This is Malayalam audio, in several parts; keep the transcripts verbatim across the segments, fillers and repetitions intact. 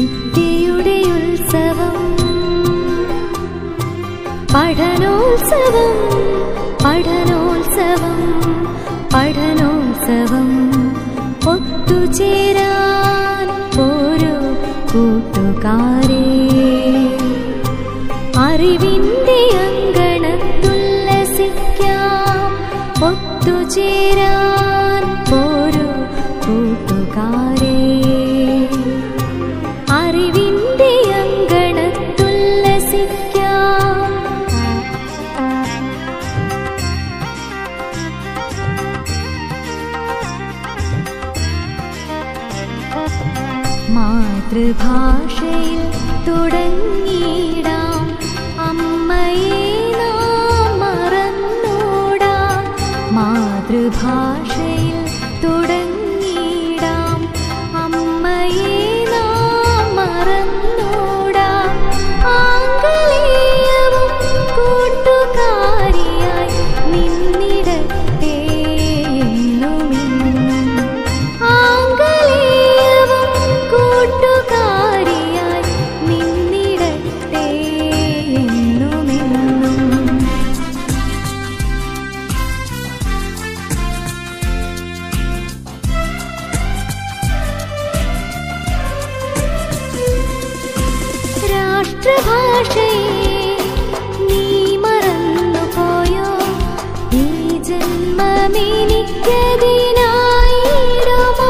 വിദ്യയുടെ ഉത്സവം പഠനോത്സവം പഠനോത്സവം പഠനോത്സവം ഒത്തുചേരാൻ ഓരോ കൂട്ടുകാരെ അറിവിന്റെ അങ്കണത്തുല്ലസിക്കാം ഒത്തുചേരാൻ ഓരോ കൂട്ടുകാരെ അറിവിന്റെ അങ്കണത്തുല്ലസിക്കാം മാതൃഭാഷയിൽ തുടങ്ങിയിടാം അമ്മയെ നാം മറന്നൂടാ മാതൃഭാഷയിൽ തുടങ്ങിയിടാം അമ്മയെ നാം മറന്നൂടാ ആംഗലേയവും കൂട്ടുകാരിയായി നിന്നിടട്ടെ എന്നുമെന്നും ആംഗലേയവും കൂട്ടുകാരിയായി നിന്നിടട്ടെ എന്നുമെന്നും രാഷ്ട്രഭാഷയെ നീ മറന്നുപോയോ ഈ ജന്മമെനിക്കതിനായിടുമോ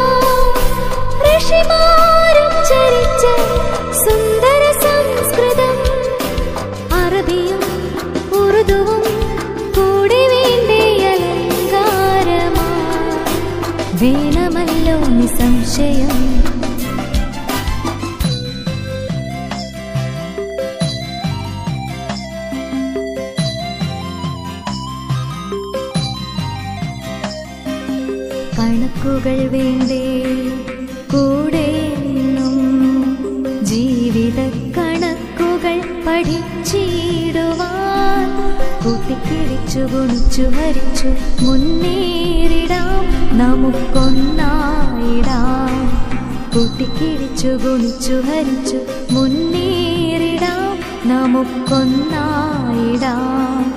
ഋഷിമാരുച്ചരിച്ച സുന്ദര സംസ്കൃതം അറബിയും ഉറുദുവും കൂടി വേണ്ടേ അലങ്കാരമാ വേണമല്ലോ നിസംശയം കണക്കുകൾ വേണ്ടേ കൂടെ നിന്നും ജീവിത കണക്കുകൾ പഠിച്ചിടുവാൻ കൂട്ടിക്കിഴിച്ചു ഗുണിച്ചു ഹരിച്ചു മുന്നേറിടാം നമുക്കൊന്നായിടാം കൂട്ടിക്കിഴിച്ചു ഗുണിച്ചു ഹരിച്ചു മുന്നേറിടാം നമുക്കൊന്നായിടാം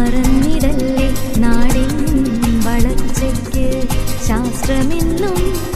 മറന്നിടല്ലേ നാടിൻ വളർച്ചയ്ക്ക് ശാസ്ത്രമെന്നും